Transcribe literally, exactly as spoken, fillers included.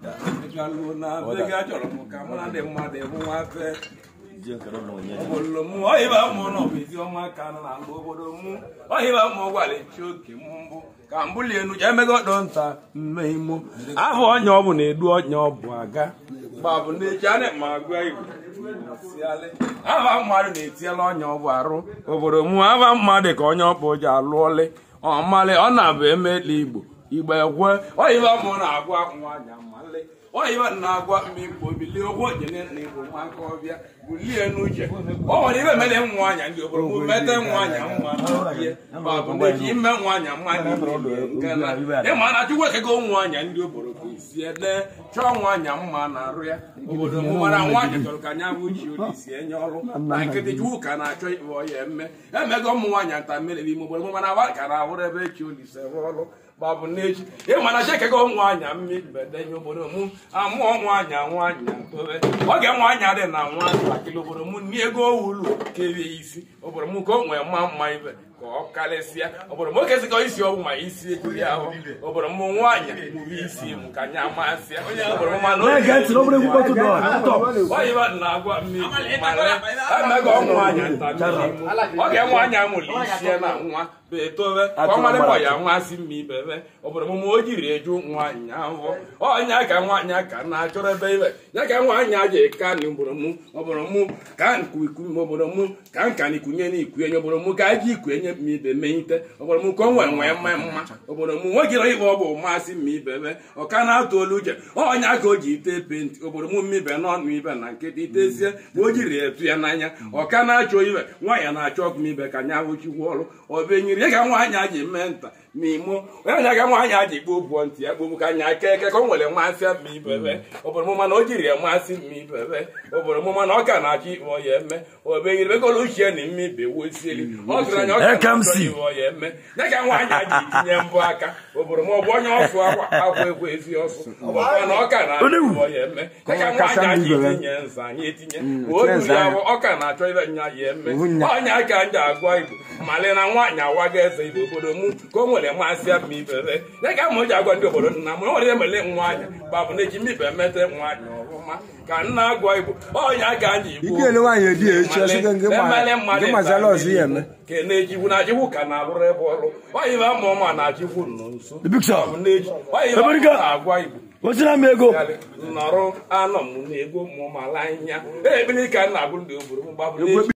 Galuna, Vegator, Camana de Made, Mate, Olomu, Iba Mono, Visioma Canana, Bobodomu, Iba Mogwale, Chuki, Mumbo, Cambulian, Jamego Donta, Memo, Avon Yobune, do your Baga, Babu, Janet Margaret. Ava mmadụ na-etiela ọnya ọgwụ obodo mụ ava mmadụ ka onye ọkpọja alụọle ọmale ọ na-abụ emela Igbo Igbo ekwe oyiba mụ na-agwa nwanya male oyiba na-agwa mmikpo bilie ogwo jene na Igbo maka ọbịa bulie n'uche o nwere ibe mele nwanya ndị obodo mụ mete nwanya mma n'obiye babụ na-eji ime nwanya mma n'Igbo ịma na Chukwu ekego nwanya ndị obodo ka isi ede chọọ nwanya mma na arụ ya obodo mụ mara nwanya chọrọ ka anya bụ chi olisi enye ọrụ na nkịtị Chukwu ka na-achọ ịbụ ya eme emego ụmụ nwanya nta mere n'ime obodo mụ mana awa ka na-ahụrụ ebe chi olisi rụ ọrụ Babu Neji, you want to check a go one, but then you would move. I'm one one, one, okay, one yard and one, like you over the moon, near go, K V easy, over Muko, where mom might go, Calesia, over Mocas go is your my easy, over a moon one, you see, Mukanya Masia, over Romano, gets nobody to go. Why you want now? I'm not going one and touch him. Okay, one yam will Beethoven, Commander, Massim me, baby, over the Moji, Reju, one yaw, or Yaka, one Yaka, natural baby, Yaka, one Yaja, can you Boromu, over a moon, can't quick Moboromu, can't can you Kunyani, Kuyabomu, Gaji, Kunya, me, the mate, over Mukon, when my mamma, over the moon, what you like over Massim me, baby, or can I to Luja, or Yako G, paint, over the moon, me, but not me, but not get it this year, Moji, Piananya, or can I show you why and I chalk me back and now you wall, or being you can want Yaji mentor. Mimo, when I got one yaji book one tia, book can I take a conwell myself me, baby, over a woman Ogiria, massing me, baby, over a woman Okanachi or Yeme, or being revolution in me, be wood silly. There comes see or Yeme. They can one yaji Yambaka, over a more one off halfway with yours, over an Okana or Yeme. They can one yaji and eating, what is our Okana, Traven Yeme, one Yakanda, Guay, Malena, one Yawagas, over the moon, come Masia me, baby. Like I'm going to go to the number of them, let one, Babu Naji me, but met one. Can now go. Oh, I can't. You get one idea, just can get my Zalos here. Can you not you can have a rebel? Why you have more man at you? The big shop. Why you have what's the name? Go. Noro, Anam, Nego, Moma Lania. Every can I will do.